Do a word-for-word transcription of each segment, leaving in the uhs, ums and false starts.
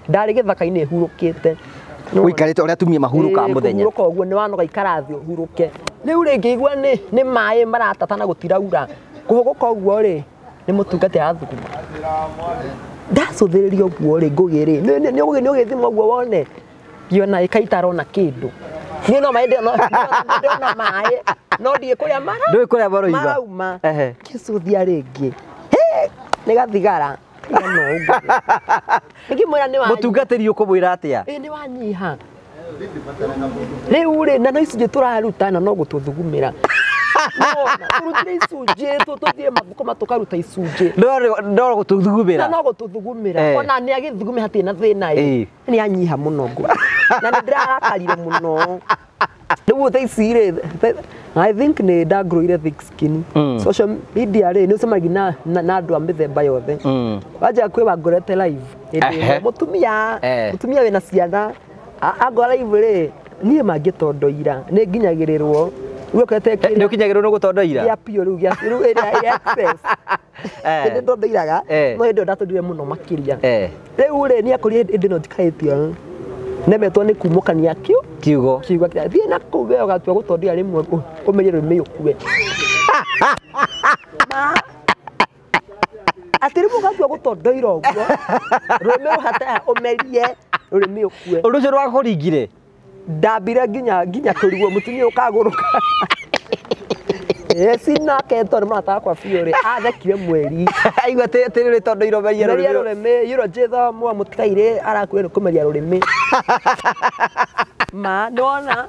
ndari githaka-ini hurukite uikarite uria atumia mahuruka muthenya huruka uguo ni wanoga ikarathi huruke riu ringi igua ni ni mai maratatana gutiraura kuhuguka uguo ri ni mutungati ya thukuma ndacuthiririo uguo ri ngugi ri ni ni ugi ni ugithima uguo wone giona ikaitarona kindu ni no maende no no mai no die kuria mara ndui kuria baroiga marauma ehe kicuthia ringi he ni gathigara no uguo ngi mwira ni wa mutungatiri ukumwira atia eh ni wanyiha riu ri na no icunje turaruta na no gututhugumira no turutire icunje tututhie mabuko matukaruta icunje ndoro ndoro gututhugumira na no gututhugumira ona ni agithugumi hatie na thina i ni anyiha muno ngo na ni ndirakarire muno riu tha icire I think ni ndagroire thick skin social media ri ni ucemagi na na andu a mithemba yothe waja kwi wangorete live mutumia mutumia wina ciana agora live ri nie mangitondoira ni nginyagirirwo ukwete ni ukinyagirwo no gutondoira ya pio riu ya riu area access eh ni ndondoiraga no ndo ndatondire muno makiria riu ri ni akuri indi no tikaitio nemetwo ni kumukania kio kiugo kiugo thie na kuge ugatua gutondia rimwe umenye rumi ukue atiri mugatua gutondoira uguo rumi uhata umerie rumi ukue undu cio rwakuringire ndambire nginya nginya kurigwo mutumia ukaguruka eh sina keto ni mrata kwa fiore athekire mweri aigua tiri ri tondo iro meria ruri rurimi yiro jetha mwa mutikaire arakwira kumeria rurimi ma nona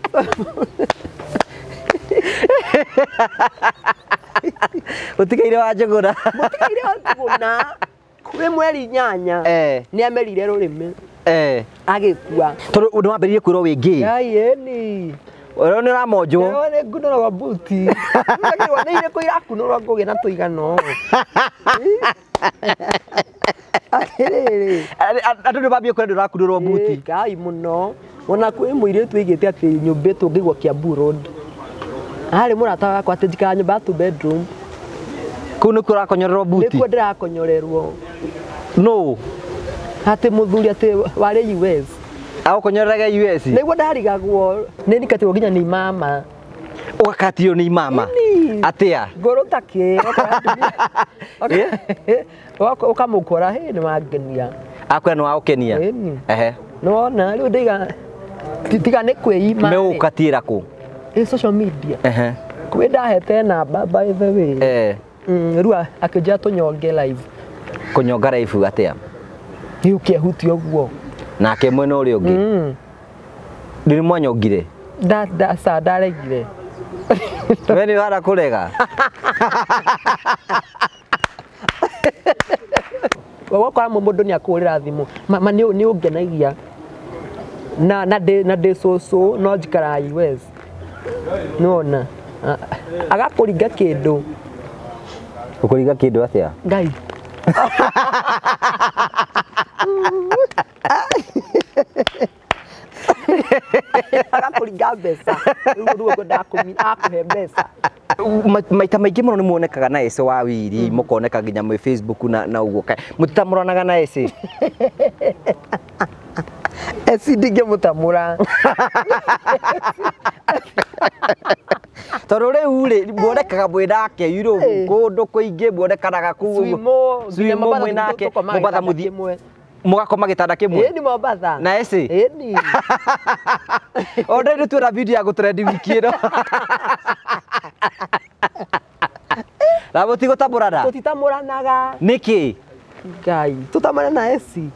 mutikaire wa njuguna mutikaire wa njuguna kwi mweri nyanya eh ni amerire rurimi eh agikua tondu undu wambiririe kwirwo wingi yeni oro ni ramonjo ore nguno wa buti ngirwa ni ile ko irakunurwa ngugi na tuigano andu ni bambie kwenda rakunurwa buti kai muno ona kwi muire twigite ati nyumba tungigwa Kiambu Road ari murata wakwa ati njikara nyumba two bedroom kunu kurakonyorerwo buti nikuo ndirakonyorerwo no ati muthuri ati wari U S au konyoreraga U S niguo ndarigagwo ni nikatio nginya ni mama ukatio ni mama atia ngoro take wako ukamukora he ni wangenia akwa no aukenia ehe nona riu ndiga tiga ni kwima me ukatira ku e social media ehe kwenda hete namba by the way eh riu akija tunyonge live kunyonga live atia ni ukihutio guo nake mwena uri ungi ndiri mwanyongire da da sa daregire we ni wara kurega wewe kwa mundu ni akurira thimu ma ni ni ungenagia na na de na de so so no jikara U S nona agakuringa kindu ukuringa kindu atia ngai agakuringa mbeca ruo ruo ndakumi akuhe mbeca maita maingi muno ni muonekaga na ese wa wiri mukoneka nginya mu Facebook na na uguo mutitamuranaga na ese esi ndige mutamura toro riu ri muonekaga mwinake yiro kundu kuingi muonekanaga ku swimo mwinake mubatha muthi mugakoma gitanda kimwe eni Mombasa na ese eni onde ni twira video ya gutrend wiki ino la botigo tamurana tutitamuranaga niki ngai tutamana na esi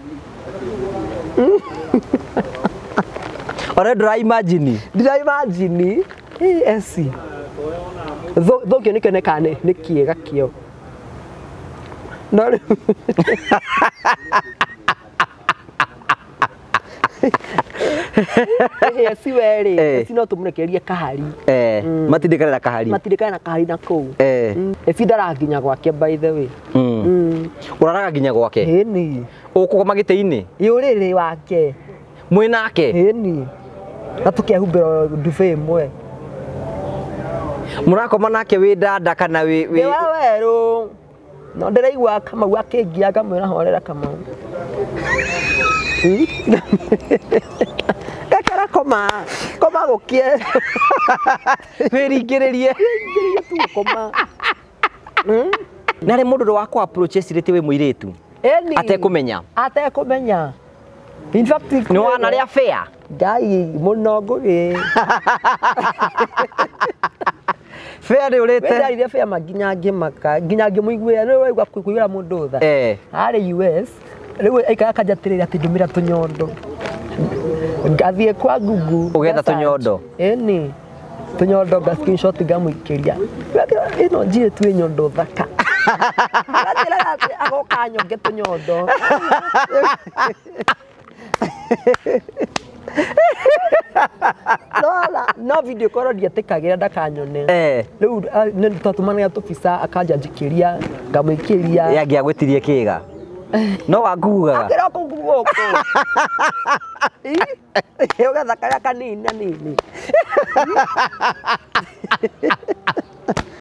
ore ndra imagine ndra imagine eh esi tho tho kio nikenekane nikiega kio no eh si weri si no tumurekeria kahari eh matindikana na kahari matindikana na kahari na kou eh efidara ginya gwake by the way mm uraraga ginya gwake eni ukukoma gite-ini yuriri wake mwinake eni natukiahumbira duve imwe murakoma nake wi dada kana wi wi weru no ndiraigua kama wakingiaga mwira horera kama Gakara koma koma gokie Wĩringĩrĩrie ngĩrĩrie tu koma na rĩ mũndũ wakwa approach esirĩte wĩ mũirĩtu eni atekũmenya atekũmenya in fact nĩ wanarĩa fair ngai mũno ngũgĩ fair nĩ ũrĩte ndarire fair maginya ngĩmaka nginya ngĩmũiguĩra rĩu waigua kũiguĩra mũndũ tha eh arĩ U S rĩu aikara kanjatĩrĩra atĩ ndũmĩra tũnyondo ngathiĩ kwa Google ũgetha tũnyondo eni tũnyondo nga screenshot ngamũikĩria ĩno njirĩ tu nyondo thaka agatĩra atĩ agoka nyonge tũnyondo Lola no video call ndietĩkagĩra ndakanyone eh rĩu nĩ tũtũmanaga tũbica akanjanjikĩria ngamũikĩria yangĩagwĩtirie kĩga no wakugaga akĩra kũngu gũkũ ũgetha karĩa kanini na nini